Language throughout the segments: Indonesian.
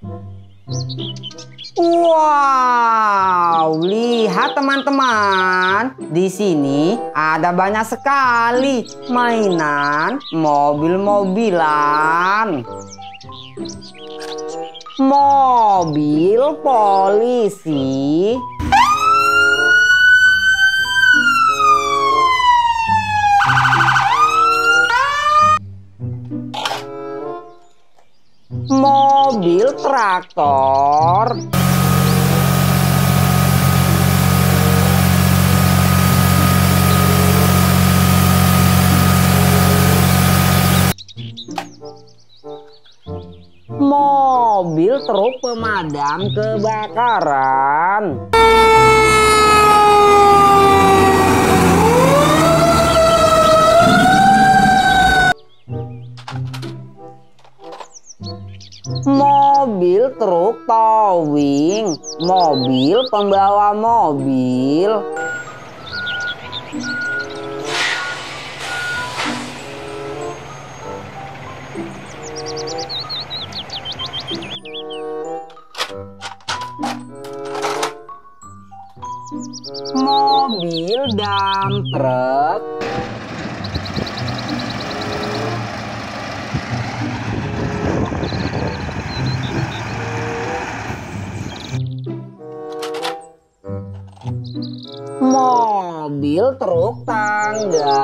Wow, lihat teman-teman. Di sini ada banyak sekali mainan mobil-mobilan. Mobil polisi. Mobil traktor. Mobil truk pemadam kebakaran. Mobil truk towing, mobil pembawa mobil. Mobil dump truck. Mobil truk tangga.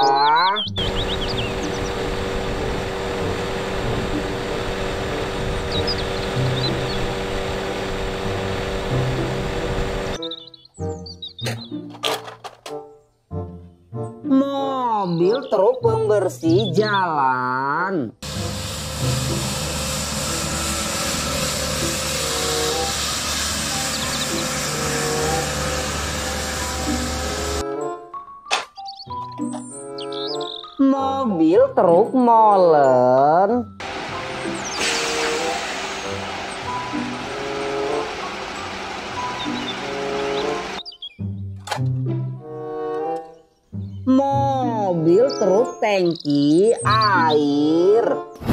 Mobil truk pembersih jalan. Mobil truk molen. Mobil truk tangki air.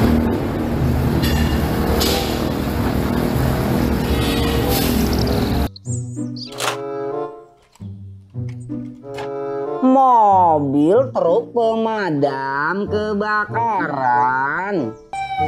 Mobil truk pemadam kebakaran.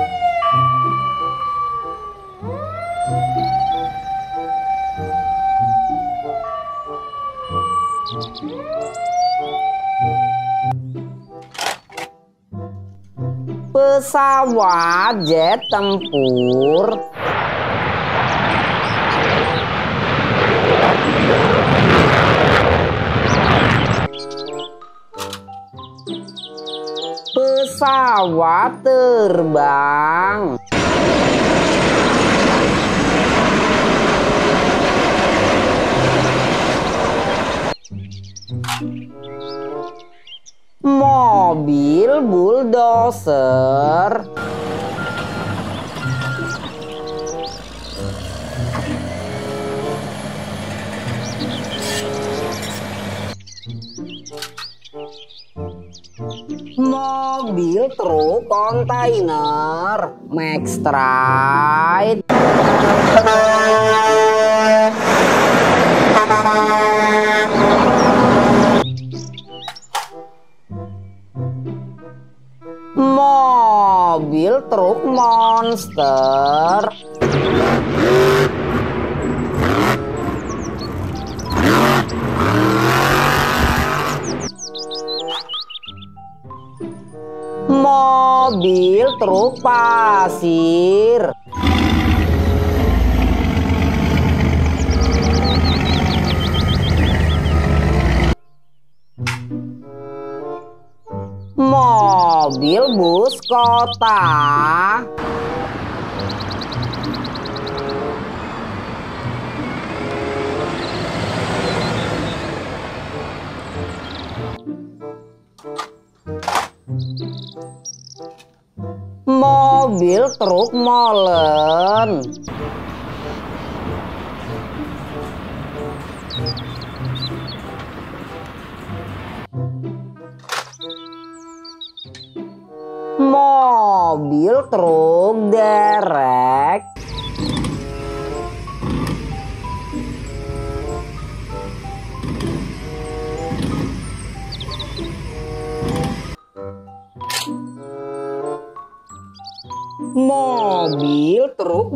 Pesawat jet tempur. Pesawat terbang. Mobil bulldozer. Mobil truk kontainer Max Ride. Mobil truk monster. Mobil truk pasir. Mobil bus kota. Mobil truk molen. Mobil truk derek.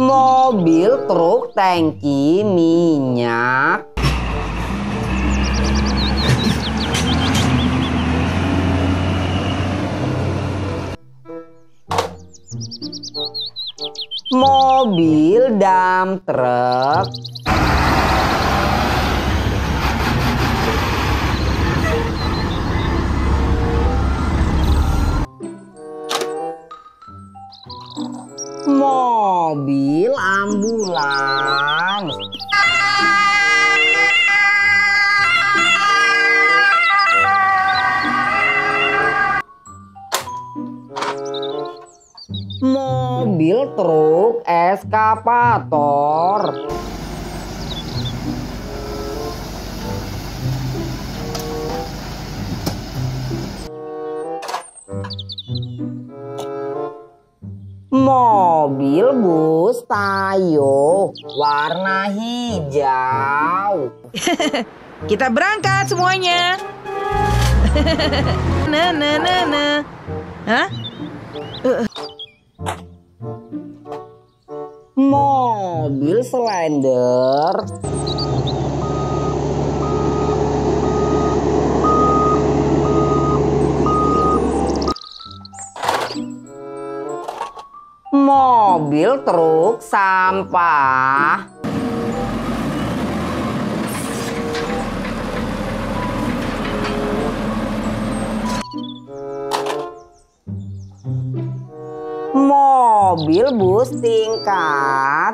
Mobil truk tangki minyak. Mobil dump truck. Mobil ambulans. Mobil truk eskavator. Mobil bus Tayo warna hijau. Kita berangkat semuanya. Hah? Mobil Slender. Mobil truk sampah. Mobil bus tingkat.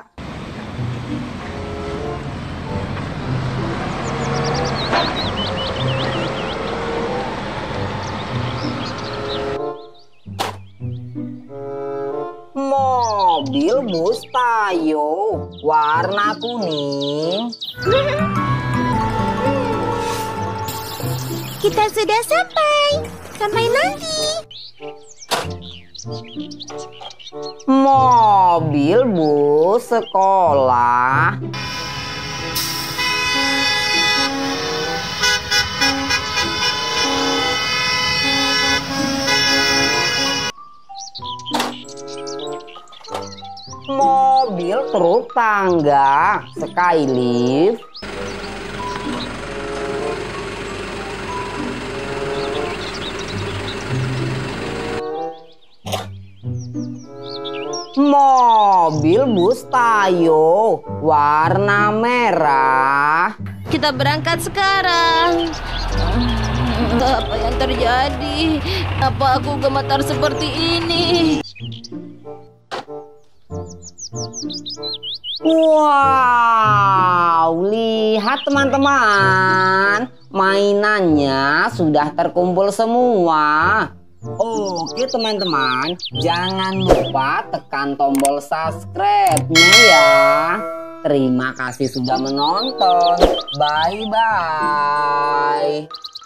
Mobil bus Tayo warna kuning. Kita sudah sampai. Sampai nanti. Mobil bus sekolah. Mobil truk tangga Skylift. Mobil bus Tayo warna merah. Kita berangkat sekarang. Apa yang terjadi? Apa aku gemetar seperti ini? Wow, lihat teman-teman, mainannya sudah terkumpul semua. Oke teman-teman, jangan lupa tekan tombol subscribe-nya ya. Terima kasih sudah menonton. Bye-bye.